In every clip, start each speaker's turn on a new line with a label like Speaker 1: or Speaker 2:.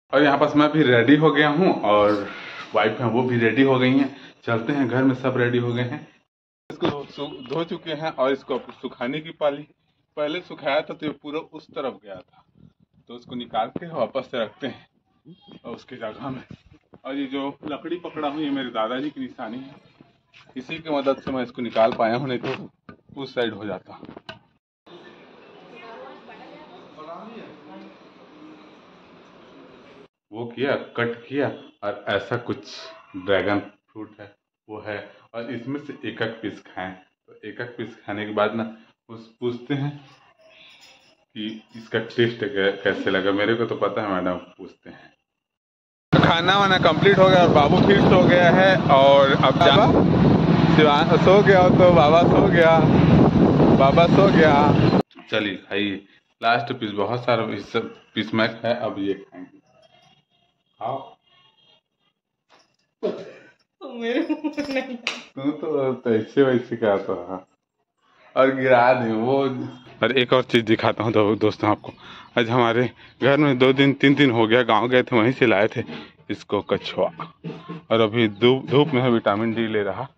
Speaker 1: और यहाँ पास मैं भी रेडी हो गया हूँ और वाइफ है वो भी रेडी हो गई हैं। चलते हैं, घर में सब रेडी हो गए हैं। इसको धो चुके हैं और इसको सुखाने की पाली। पहले सुखाया था तो ये पूरा उस तरफ गया था, तो उसको निकाल के वापस से रखते हैं और उसकी जगह में। और ये जो लकड़ी पकड़ा हूँ ये मेरे दादाजी की निशानी है, इसी की मदद से मैं इसको निकाल पाया हूँ, नहीं तो उस साइड हो जाता। वो किया, कट किया और ऐसा कुछ ड्रैगन फ्रूट है वो है। और इसमें से एक एक पीस खाएं, तो एक एक पीस खाने के बाद ना उस पूछते हैं कि इसका टेस्ट कैसे लगा। मेरे को तो पता है, मैडम पूछते हैं। खाना वाना कंप्लीट हो गया और बाबू फिर सो गया है। और अब शिवान सो गया तो बाबा सो गया, बाबा सो गया। चलिए खाइए, लास्ट पीस, बहुत सारा पीस मैं खाया, अब ये खाएंगे। आओ मेरे नहीं, तू तो ऐसे वैसे क्या तो है और गिरा दे वो। और एक और चीज दिखाता हूँ तो दोस्तों आपको, आज हमारे घर में 2 दिन 3 दिन हो गया, गांव गए थे, वहीं से लाए थे इसको कछुआ। और अभी धूप में है, विटामिन डी ले रहा।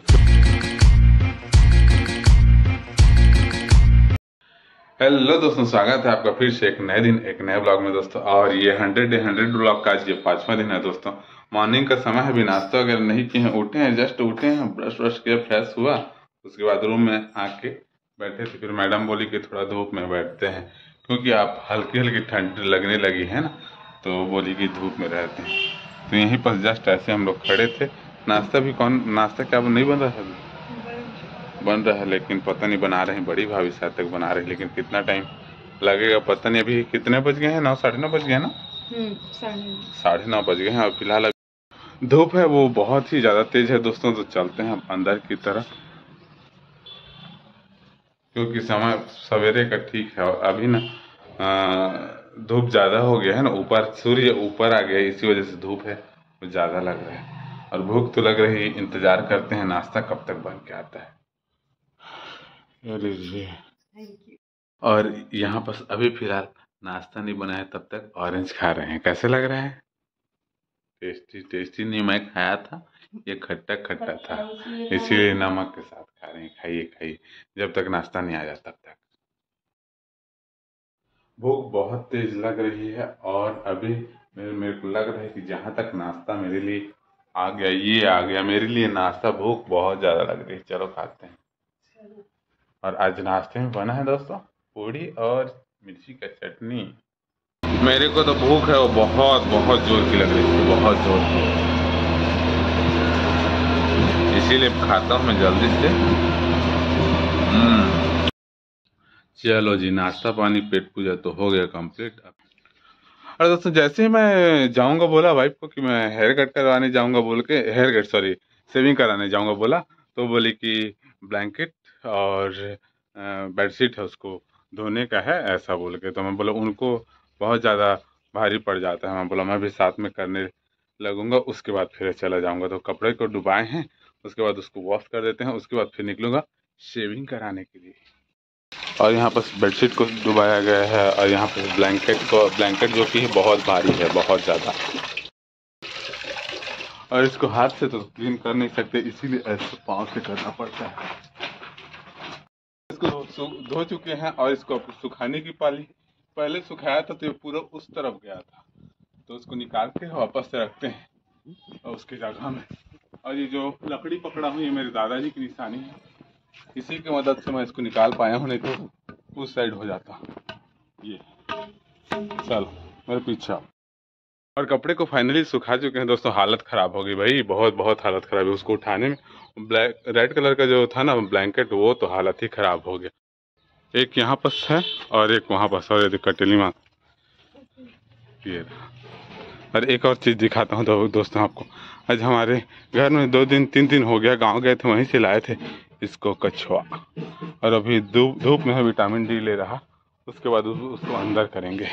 Speaker 1: हेलो दोस्तों, स्वागत है आपका फिर से एक नए दिन एक नए ब्लॉग में दोस्तों। और ये 100 डे 100 ब्लॉग का आज ये 5वां दिन है दोस्तों। मॉर्निंग का समय है, अभी नाश्ता वगैरह नहीं किए हैं, उठे हैं, जस्ट उठे हैं, ब्रश किया, फ्रेश हुआ, उसके बाद रूम में आके बैठे थे। फिर मैडम बोली कि थोड़ा धूप में बैठते हैं, क्योंकि आप हल्की हल्की ठंड लगने लगी है ना, तो बोली कि धूप में रहते हैं। तो यहीं पर जस्ट ऐसे हम लोग खड़े थे। नाश्ता क्या नहीं बन रहा है? बन रहा है, लेकिन पता नहीं बना रहे हैं, बड़ी भाभी शायद तक बना रहे हैं, लेकिन कितना टाइम लगेगा पता नहीं। अभी कितने बज गए हैं? 9 साढ़े 9 बज गए ना? 9:30 बज गए हैं। और फिलहाल धूप है वो बहुत ही ज्यादा तेज है दोस्तों। तो चलते हैं अंदर की तरफ, क्योंकि समय सवेरे का ठीक है और अभी ना धूप ज्यादा हो गया है ना, ऊपर सूर्य ऊपर आ गया है, इसी वजह से धूप है वो ज्यादा लग रहा है। और भूख तो लग रही है, इंतजार करते हैं नाश्ता कब तक बन के आता है। और यहाँ पर अभी फिलहाल नाश्ता नहीं बना है, तब तक ऑरेंज खा रहे हैं। कैसे लग रहा है? टेस्टी टेस्टी नहीं, मैं खाया था, ये खट्टा खट्टा था, इसीलिए नमक के साथ खा रहे हैं। खाइए खाइए, जब तक नाश्ता नहीं आ जाता तब तक। भूख बहुत तेज लग रही है और अभी मेरे को लग रहा है कि जहाँ तक नाश्ता मेरे लिए आ गया, ये आ गया मेरे लिए नाश्ता। भूख बहुत ज़्यादा लग रही है, चलो खाते हैं। और आज नाश्ते में बना है दोस्तों पूड़ी और मिर्ची का चटनी। मेरे को तो भूख है वो बहुत बहुत जोर की लग रही थी, बहुत जोर की, इसीलिए खाता हूँ मैं जल्दी से। चलो जी, नाश्ता पानी पेट पूजा तो हो गया कंप्लीट। और दोस्तों जैसे ही मैं जाऊंगा बोला वाइफ को कि मैं हेयर कट करवाने जाऊंगा, बोल के सेविंग कराने जाऊंगा बोला, तो बोली कि ब्लैंकेट और बेडशीट है उसको धोने का है, ऐसा बोल के। तो मैं बोला उनको बहुत ज़्यादा भारी पड़ जाता है, मैं बोला मैं भी साथ में करने लगूंगा, उसके बाद फिर चला जाऊंगा। तो कपड़े को डुबाए हैं, उसके बाद उसको वॉश कर देते हैं, उसके बाद फिर निकलूंगा शेविंग कराने के लिए। और यहाँ पर बेडशीट को डुबाया गया है और यहाँ पर ब्लैंकेट जो कि बहुत भारी है, बहुत ज़्यादा। और इसको हाथ से तो क्लीन कर नहीं सकते, इसीलिए ऐसे पाँव से करना पड़ता है। इसको धो चुके हैं और इसको सुखाने की पाली। पहले सुखाया था तो ये पूरा उस तरफ गया था, तो उसको निकाल के वापस से रखते हैं और उसकी जगह में। और ये जो लकड़ी पकड़ा हूँ ये मेरे दादाजी की निशानी है, इसी की मदद से मैं इसको निकाल पाया हूँ, नहीं तो उस साइड हो जाता। ये चल मेरे पीछे। और कपड़े को फाइनली सुखा चुके हैं दोस्तों। हालत ख़राब हो गई भाई, बहुत बहुत हालत ख़राब है। उसको उठाने में रेड कलर का जो था ना ब्लैंकेट, वो तो हालत ही ख़राब हो गया। एक यहाँ पर है और एक वहाँ पर, और ये कटेली माँ। ये और एक और चीज़ दिखाता हूँ तो दोस्तों आपको, आज हमारे घर में 2 दिन 3 दिन हो गया, गांव गए थे, वहीं से लाए थे इसको कछुआ। और अभी धूप में है, विटामिन डी ले रहा, उसके बाद उसको अंदर करेंगे।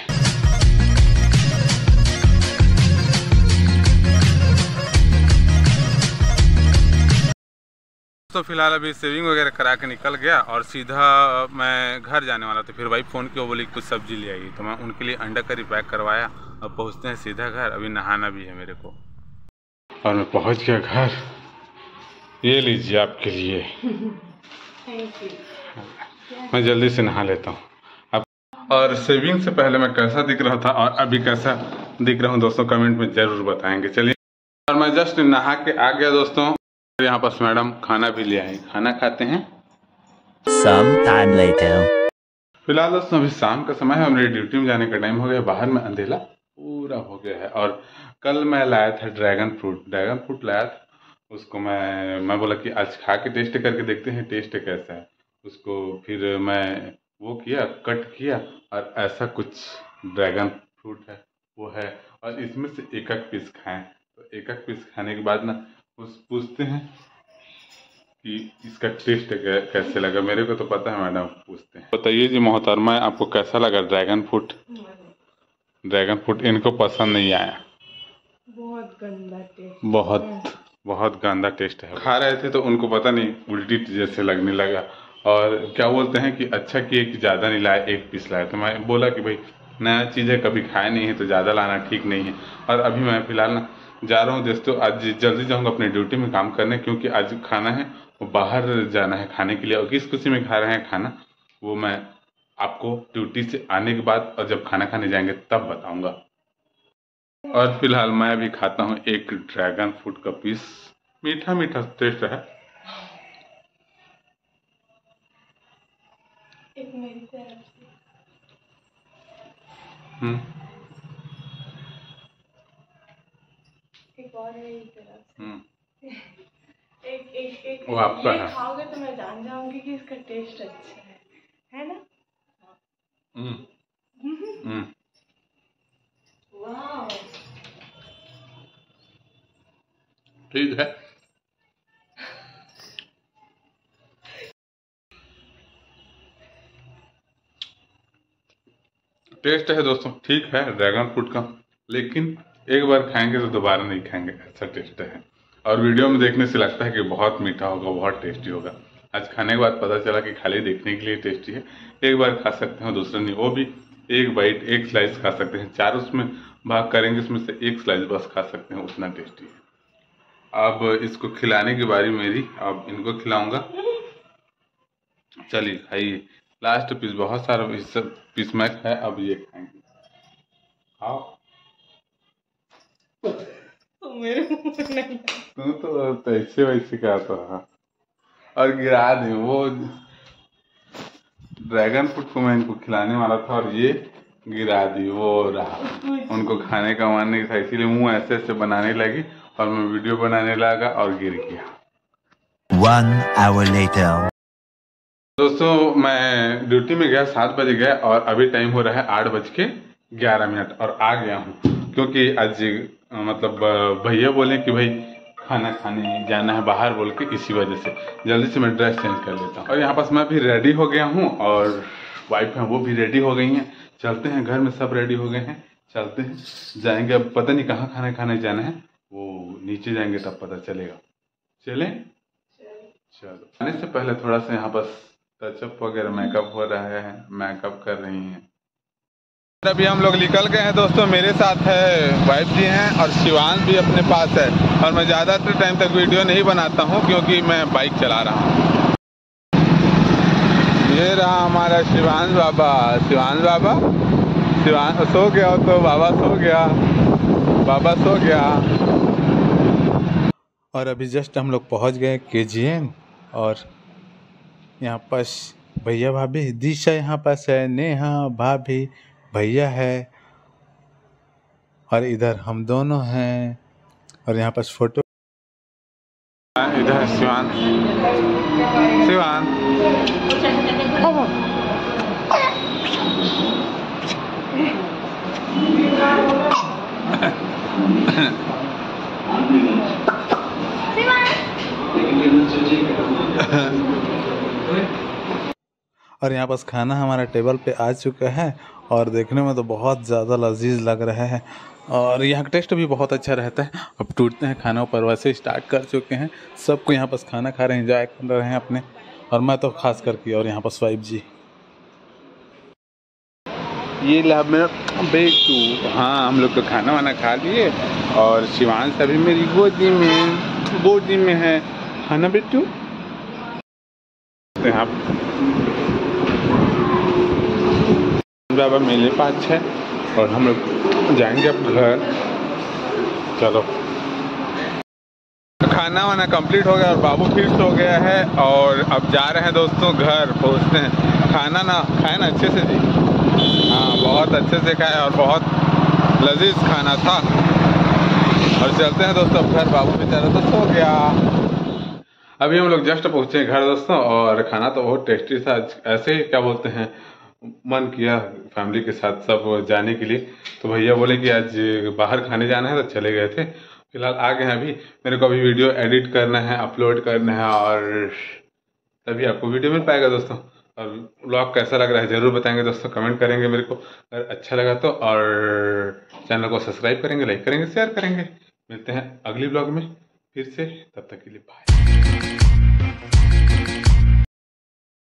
Speaker 1: तो फिलहाल अभी सेविंग वगैरह करा के निकल गया और सीधा मैं घर जाने वाला था। फिर भाई फ़ोन किया, बोली कुछ सब्जी ले आई, तो मैं उनके लिए अंडा करी पैक करवाया अब पहुंचते हैं सीधा घर, अभी नहाना भी है मेरे को। और मैं पहुंच गया घर, ये लीजिए आपके लिए।
Speaker 2: Thank you.
Speaker 1: मैं जल्दी से नहा लेता हूँ अब। और शेविंग से पहले मैं कैसा दिख रहा था और अभी कैसा दिख रहा हूँ दोस्तों, कमेंट में जरूर बताएंगे। चलिए, और मैं जस्ट नहा के आ गया दोस्तों। यहाँ पर मैडम खाना भी ले आई, खाना खाते हैं।
Speaker 3: Some time later.
Speaker 1: फिलहाल दोस्तों अभी शाम का समय है और मेरी ड्यूटी में जाने का टाइम हो गया। बाहर में अंधेला पूरा हो गया है। और कल मैं लाया था ड्रैगन फ्रूट लाया था। उसको मैं बोला कि आज खा के टेस्ट करके देखते हैं टेस्ट कैसा है। उसको फिर मैं वो किया, कट किया, और ऐसा कुछ ड्रैगन फ्रूट है वो है। और इसमें से एक एक पीस खाएं। तो एक एक पीस खाने के बाद ना पूछते हैं कि इसका टेस्ट कैसे लगा। मेरे को तो पता है, मैडम पूछते हैं। बताइए जी मोहतरमा, आपको कैसा लगा ड्रैगन फ्रूट? ड्रैगन फ्रूट इनको पसंद नहीं आया,
Speaker 2: बहुत गंदा टेस्ट,
Speaker 1: बहुत गंदा टेस्ट है। खा रहे थे तो उनको पता नहीं उल्टी जैसे लगने लगा। और क्या बोलते हैं कि अच्छा किए कि ज़्यादा नहीं लाया, एक पीस लाया। तो मैं बोला कि भाई नया चीज़ है, कभी खाया नहीं है तो ज़्यादा लाना ठीक नहीं है। और अभी मैं फिलहाल ना जा रहा हूँ दोस्तों, आज जल्दी जाऊँगा अपनी ड्यूटी में काम करने, क्योंकि आज खाना है वो बाहर जाना है खाने के लिए। और किस खुशी में खा रहे हैं खाना वो मैं आपको ड्यूटी से आने के बाद और जब खाना खाने जाएंगे तब बताऊँगा। और फिलहाल मैं भी खाता हूँ एक ड्रैगन फ्रूट का पीस। मीठा मीठा टेस्ट है।
Speaker 2: एक मेरी तरफ से। एक और मेरी तरफ से। एक
Speaker 1: वो आपका है।
Speaker 2: खाओगे तो मैं जान जाऊंगी कि इसका टेस्ट अच्छा है ना? वाह,
Speaker 1: ठीक है। टेस्ट है दोस्तों, ठीक है ड्रैगन फ्रूट का, लेकिन एक बार खाएंगे तो दोबारा नहीं खाएंगे, अच्छा टेस्ट है। और वीडियो में देखने से लगता है कि बहुत मीठा होगा, बहुत टेस्टी होगा। आज खाने के बाद पता चला कि खाली देखने के लिए टेस्टी है। एक बार खा सकते हैं, दूसरा नहीं, वो भी एक बाइट, एक स्लाइस खा सकते हैं। 4 उसमें भाग करेंगे, उसमें से एक स्लाइस बस खा सकते हैं, उतना टेस्टी है। अब इसको खिलाने की बारी मेरी, अब इनको खिलाऊंगा। चलिए खाइए, लास्ट पीस, बहुत सारा पीस मैं है, अब ये खाएंगे। खाओ।
Speaker 2: तो मेरे मुंह में नहीं।
Speaker 1: तू तो ऐसे वैसे क्या तो है। और गिरा दी वो ड्रैगन फ्रूट को, मैं इनको खिलाने वाला था और ये गिरा दी। वो रहा, उनको खाने का मन नहीं था, इसीलिए मुंह ऐसे ऐसे बनाने लगी और मैं वीडियो बनाने लगा और गिर गया।
Speaker 3: 1 hour later.
Speaker 1: दोस्तों मैं ड्यूटी में गया 7 बजे गया और अभी टाइम हो रहा है 8:11 और आ गया हूँ, क्योंकि आज मतलब भैया बोले कि भाई खाना खाने जाना है बाहर बोल के, इसी वजह से जल्दी से मैं ड्रेस चेंज कर लेता हूँ। और यहाँ पास मैं भी रेडी हो गया हूँ और वाइफ है वो भी रेडी हो गई हैं। चलते हैं, घर में सब रेडी हो गए हैं, चलते हैं, जाएंगे। अब पता नहीं कहाँ खाना खाने जाना है, वो नीचे जाएंगे तब पता चलेगा। चलें? चलो। आने से पहले थोड़ा सा यहाँ पास टचअप वगैरह मेकअप हो रहा है, मेकअप कर रही हैं। अभी हम लोग निकल गए हैं दोस्तों, मेरे साथ है वाइफ जी हैं और शिवांश भी अपने पास है। और मैं ज़्यादातर टाइम तक वीडियो नहीं बनाता हूँ क्योंकि मैं बाइक चला रहा हूँ। ये रहा हमारा शिवांश बाबा। शिवांश सो गया हो तो बाबा सो गया। और अभी जस्ट हम लोग पहुँच गए KGN और यहाँ पास भैया भाभी, दिशा यहाँ पास है, नेहा भाभी, भैया है और इधर हम दोनों हैं। और यहाँ पास फोटो, इधर शिवांश। और यहाँ पास खाना हमारा टेबल पे आ चुका है और देखने में तो बहुत ज़्यादा लजीज लग रहा है और यहाँ का टेस्ट भी बहुत अच्छा रहता है। अब टूटते हैं खाना पर, वैसे स्टार्ट कर चुके हैं, सबको यहाँ पास खाना खा रहे हैं, एंजॉय कर रहे हैं अपने, और मैं तो खास करके। और यहाँ पास वाइफ जी, ये ला मेरा बेटू। हाँ, हम लोग तो खाना वाना खा लिए और शिवांश अभी मेरी गोदी में है ना बेटू। यहाँ बाबा मेले पास है और हम लोग जाएंगे अब घर। चलो, खाना वाना कंप्लीट हो गया और बाबू फिर सो गया है और अब जा रहे हैं दोस्तों घर पहुँचते हैं। खाना ना खाए ना अच्छे से जी? हाँ, बहुत अच्छे से खाए और बहुत लजीज खाना था। और चलते हैं दोस्तों अब घर। बाबू बेचारा तो सो गया। अभी हम लोग जस्ट पहुँचे घर दोस्तों और खाना तो बहुत टेस्टी था। ऐसे ही क्या बोलते हैं, मन किया फैमिली के साथ सब जाने के लिए, तो भैया बोले कि आज बाहर खाने जाना है तो चले गए थे। फिलहाल आ गए हैं। अभी मेरे को अभी वीडियो एडिट करना है, अपलोड करना है और तभी आपको वीडियो मिल पाएगा दोस्तों। और व्लॉग कैसा लग रहा है ज़रूर बताएंगे दोस्तों, कमेंट करेंगे मेरे को अगर अच्छा लगा तो। और चैनल को सब्सक्राइब करेंगे, लाइक करेंगे, शेयर करेंगे। मिलते हैं अगली व्लॉग में फिर से, तब तक के लिए बाय।